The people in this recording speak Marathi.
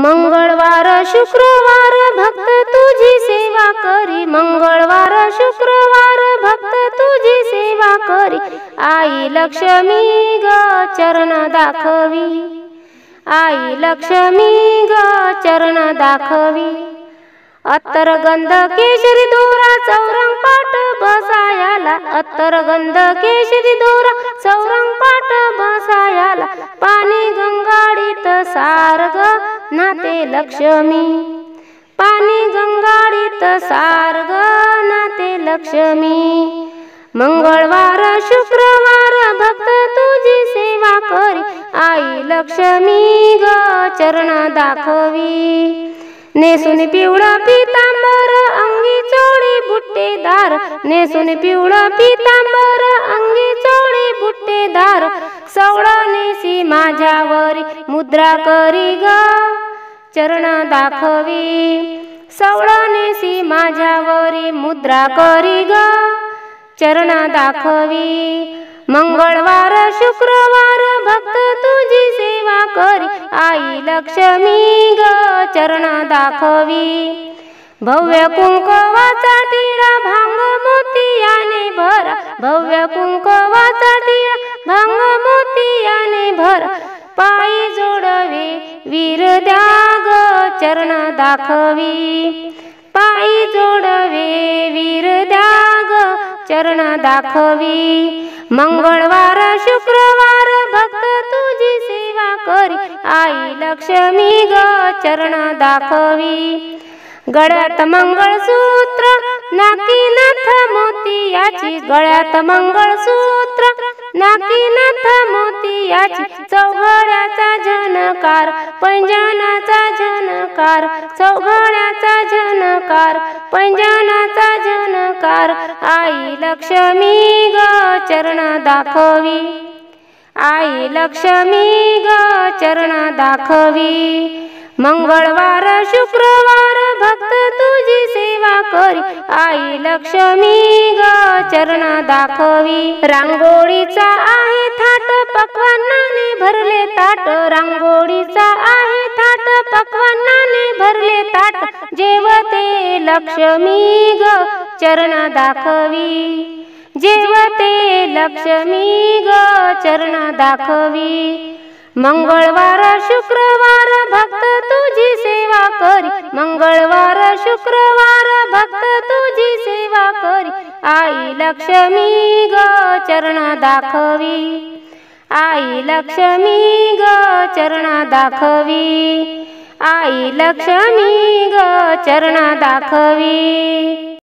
मंगळवार शुक्रवार भक्त तुझी सेवा करी, मंगळवार शुक्रवार भक्त तुझी सेवा करी। आई लक्ष्मी ग चरण दाखवी, आई लक्ष्मी ग चरण दाखवी। अत्तर गंध केशरी दोरा चौरंग पाट बसायाला, अत्तर गंध केशरी दोरा चौरंग पाट बसायाला। पाणी गंगाडीत सारग नाते लक्ष्मी, पाणी गंगाडीत सारग नाते लक्ष्मी। मंगळवार शुक्रवार भक्त तुझी सेवा करी, आई लक्ष्मी ग चरण दाखवी। नेसून पिवळं पितांबर अंगी चोळी बुट्टेदार, नेसून पिवळं पितांबर अंगी चोळी बुट्टेदार। सवळणेसी माझ्यावरी मुद्रा करी ग चरण दाखवी, सवळणेसी माझ्यावरी मुद्रा करी ग चरण दाखवी। मंगळवार शुक्रवार भक्त तुझी सेवा करी, आई लक्ष्मी ग चरण दाखवी। भव्य कुंकवाचा टिळा भांग मोतियाने भरा, भव्य कुंकवाचा टिळा भांग मोतियाने भरा। पायी जोडवे वीर द्याग चरण दाखवी, पायी जोडवे वीर द्याग चरण दाखवी। मंगळवार शुक्रवार भक्त तुझी सेवा करी, आई लक्ष्मी ग चरण दाखवी। गळ्यात मंगळसूत्र नाकी नथ मोतियाची, गळ्यात मंगळसूत्र नाकी नथ मोतियाची। चौघड्याचा झणकार पैंजनाचा झणकार, चौघड्याचा झणकार पैंजनाचा झणकार। आई लक्ष्मी ग चरण दाखवी, आई लक्ष्मी ग चरण दाखवी। मंगळवार शुक्रवार भक्त तुझी सेवा करी, आई लक्ष्मी ग चरण दाखवी। रांगोळीचा आहे थाट पक्वान्नाने भरले ताट, रांगोळीचा आहे थाट पक्वान्नाने भरले ताट। जेवते लक्ष्मी ग चरण दाखवी, जेवते लक्ष्मी ग चरण दाखवी। मंगळवार शुक्रवार भक्त तुझी सेवा करी, मंगळवार शुक्रवार भक्त तुझी सेवा करी। आई लक्ष्मी ग चरण दाखवी, आई लक्ष्मी ग चरण दाखवी, आई लक्ष्मी ग चरण दाखवी।